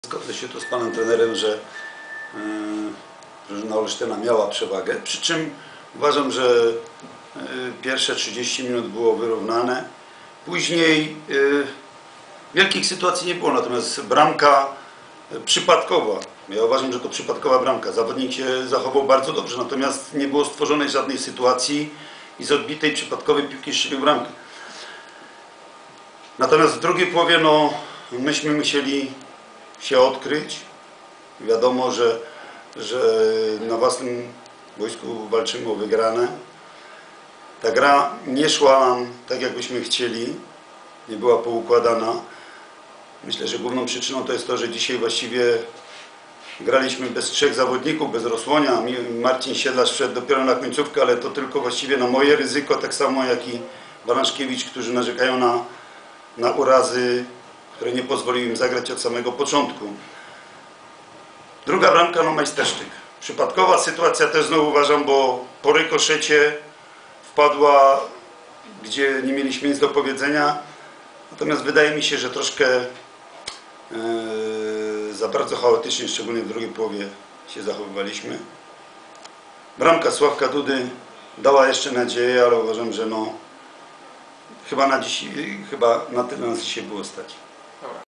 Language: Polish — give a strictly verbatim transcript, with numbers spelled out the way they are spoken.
Zgodzę się tu z panem trenerem, że yy, drużyna Olsztyna miała przewagę, przy czym uważam, że yy, pierwsze trzydzieści minut było wyrównane. Później yy, wielkich sytuacji nie było, natomiast bramka yy, przypadkowa. Ja uważam, że to przypadkowa bramka. Zawodnik się zachował bardzo dobrze, natomiast nie było stworzonej żadnej sytuacji i z odbitej przypadkowej piłki strzelił bramkę. Natomiast w drugiej połowie no, myśmy musieli się odkryć. Wiadomo, że, że na własnym boisku walczymy o wygrane. Ta gra nie szła nam tak, jakbyśmy chcieli. Nie była poukładana. Myślę, że główną przyczyną to jest to, że dzisiaj właściwie graliśmy bez trzech zawodników, bez Rosłonia. Marcin Siedlarz wszedł dopiero na końcówkę, ale to tylko właściwie na moje ryzyko, tak samo jak i Baranszkiewicz, którzy narzekają na, na urazy, które nie pozwoliły im zagrać od samego początku. Druga bramka, no majstersztyk. Przypadkowa sytuacja też znowu uważam, bo po rykoszecie wpadła, gdzie nie mieliśmy nic do powiedzenia. Natomiast wydaje mi się, że troszkę yy, za bardzo chaotycznie, szczególnie w drugiej połowie się zachowywaliśmy. Bramka Sławka Dudy dała jeszcze nadzieję, ale uważam, że no chyba na dziś, chyba na tyle nas dzisiaj było stać.